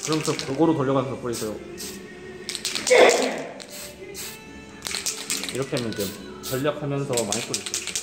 그러면서 골고루 돌려가면서 뿌리세요. 이렇게 하면 이제 전략하면서 많이 뿌릴 수 있어요.